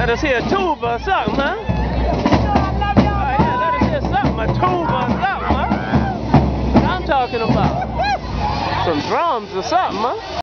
Let us hear a tuba or something, huh? Yeah, let us hear something, a tuba or something, huh? What I'm talking about. Some drums or something, huh?